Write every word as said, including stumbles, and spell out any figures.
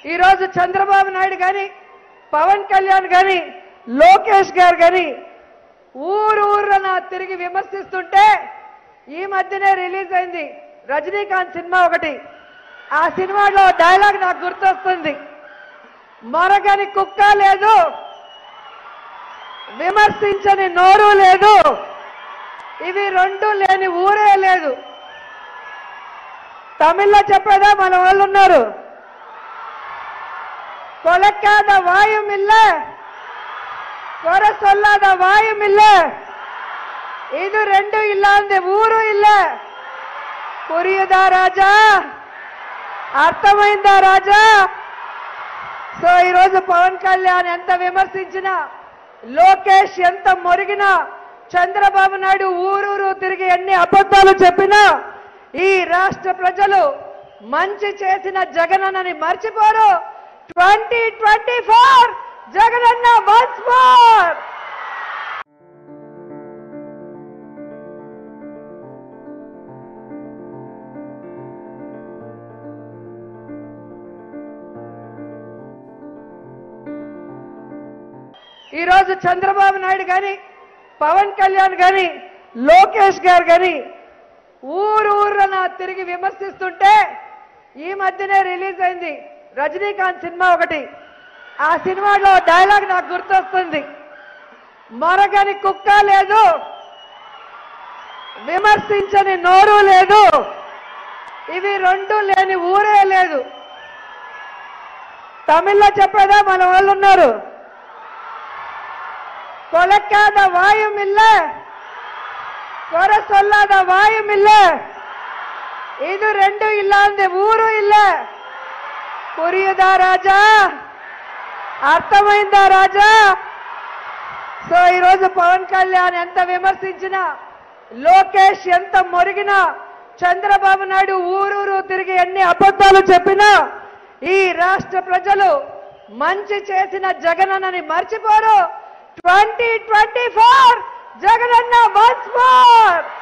ఈరోజు చంద్రబాబు నాయుడు కానీ పవన్ కళ్యాణ్ కానీ లోకేష్ గారు కానీ ఊరు ఊర్లో తిరిగి విమర్శిస్తుంటే ఈ మధ్యనే రిలీజ్ అయింది రజనీకాంత్ సినిమా ఒకటి. ఆ సినిమాలో డైలాగ్ నాకు గుర్తొస్తుంది, మొరగని కుక్క లేదు, విమర్శించని నోరు లేదు, ఇవి రెండు లేని ఊరే లేదు. తమిళ్లో చెప్పేదా మన వాళ్ళు ఉన్నారు, కొలక్కాద వాయుమిల్ల కొర సొల్లాద వాయుమిల్ల, ఇది రెండు ఇల్లాంది ఊరు ఇల్ల. పురియుదా రాజా, అర్థమైందా రాజా? సో ఈరోజు పవన్ కళ్యాణ్ ఎంత విమర్శించినా, లోకేష్ ఎంత మొరిగినా, చంద్రబాబు నాయుడు ఊరూరు తిరిగి ఎన్ని అబద్ధాలు చెప్పినా ఈ రాష్ట్ర ప్రజలు మంచి చేసిన జగనన్నని మర్చిపోరు. Twenty twenty four Jagananna once more. ఈరోజు చంద్రబాబు నాయుడు కానీ పవన్ కళ్యాణ్ కానీ లోకేష్ గారు కానీ ఊరు ఊర్లో తిరిగి విమర్శిస్తుంటే ఈ మధ్యనే రిలీజ్ అయింది రజనీకాంత్ సినిమా ఒకటి. ఆ సినిమాలో డైలాగ్ నాకు గుర్తొస్తుంది, మొరగని కుక్క లేదు, విమర్శించని నోరు లేదు, ఇవి రెండు లేని ఊరే లేదు. తమిళ్లో చెప్పేదా మన వాళ్ళు ఉన్నారు, కొలక్కాద వాయుమిల్ల కొర సొల్లాద వాయుమిల్ల, ఇది రెండు ఇల్లాంది ఊరు ఇల్ల. పురియుదా రాజా, అర్థమైందా రాజా? సో ఈరోజు పవన్ కళ్యాణ్ ఎంత విమర్శించినా, లోకేష్ ఎంత మొరిగినా, చంద్రబాబు నాయుడు ఊరూరు తిరిగి ఎన్ని అబద్ధాలు చెప్పినా ఈ రాష్ట్ర ప్రజలు మంచి చేసిన జగనన్నని మర్చిపోరు. Twenty twenty four Jagananna once more.